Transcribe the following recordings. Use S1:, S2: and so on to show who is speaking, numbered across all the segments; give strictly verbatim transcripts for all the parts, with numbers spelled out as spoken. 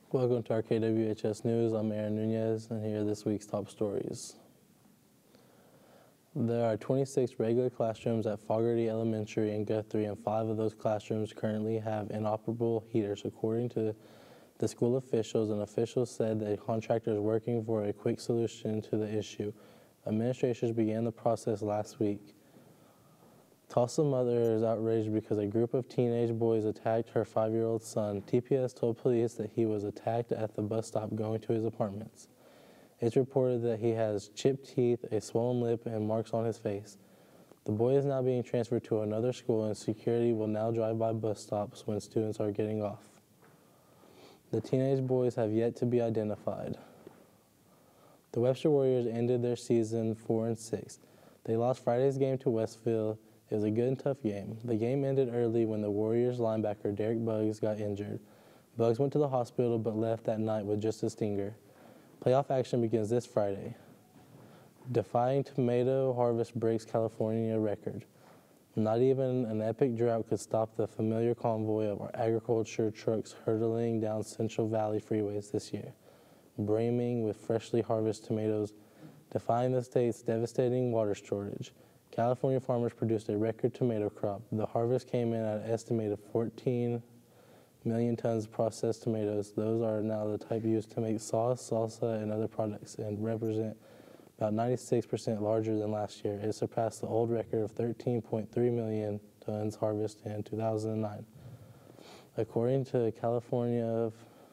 S1: Welcome to our K W H S News. I'm Aaron Nunez, and here are this week's top stories. There are twenty-six regular classrooms at Fogarty Elementary in Guthrie, and five of those classrooms currently have inoperable heaters, according to the school officials. And officials said the contractor is working for a quick solution to the issue. Administrators began the process last week. Tulsa mother is outraged because a group of teenage boys attacked her five-year-old son. T P S told police that he was attacked at the bus stop going to his apartments. It's reported that he has chipped teeth, a swollen lip, and marks on his face. The boy is now being transferred to another school, and security will now drive by bus stops when students are getting off. The teenage boys have yet to be identified. The Webster Warriors ended their season four and six. They lost Friday's game to Westville. It was a good and tough game. The game ended early when the Warriors linebacker Derek Buggs got injured. Buggs went to the hospital but left that night with just a stinger. Playoff action begins this Friday. Defying tomato harvest breaks California record. Not even an epic drought could stop the familiar convoy of our agriculture trucks hurtling down Central Valley freeways this year, brimming with freshly harvested tomatoes, defying the state's devastating water shortage. California farmers produced a record tomato crop. The harvest came in at an estimated fourteen million tons of processed tomatoes. Those are now the type used to make sauce, salsa, and other products, and represent about ninety-six percent larger than last year. It surpassed the old record of thirteen point three million tons harvested in two thousand nine. According to California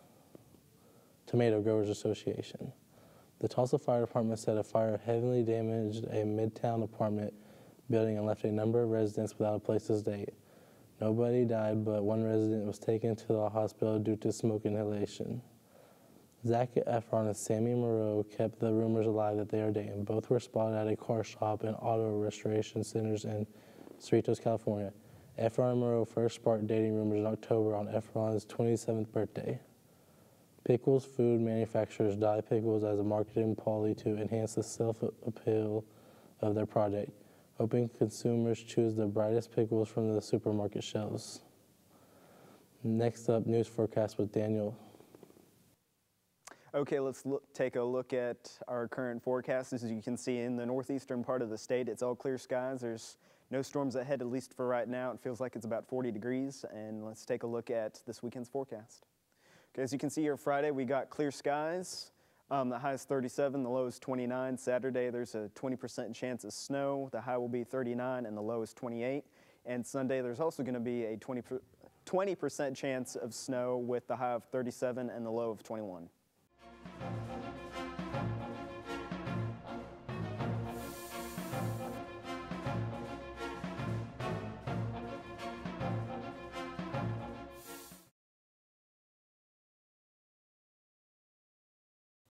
S1: Tomato Growers Association, the Tulsa Fire Department said a fire heavily damaged a midtown apartment building and left a number of residents without a place to stay. Nobody died, but one resident was taken to the hospital due to smoke inhalation. Zac Efron and Sammy Moreau kept the rumors alive that they are dating. Both were spotted at a car shop and auto restoration centers in Cerritos, California. Efron and Moreau first sparked dating rumors in October on Efron's twenty-seventh birthday. Pickles food manufacturers dye pickles as a marketing poly to enhance the self-appeal of their product, hoping consumers choose the brightest pickles from the supermarket shelves. Next up, news forecast with Daniel.
S2: Okay, let's look, take a look at our current forecast. As you can see, in the northeastern part of the state, it's all clear skies. There's no storms ahead, at least for right now. It feels like it's about forty degrees, and let's take a look at this weekend's forecast. Okay, as you can see here, Friday we got clear skies. Um, the high is thirty-seven, the low is twenty-nine. Saturday there's a twenty percent chance of snow. The high will be thirty-nine and the low is twenty-eight. And Sunday there's also going to be a twenty percent chance of snow with the high of thirty-seven and the low of twenty-one.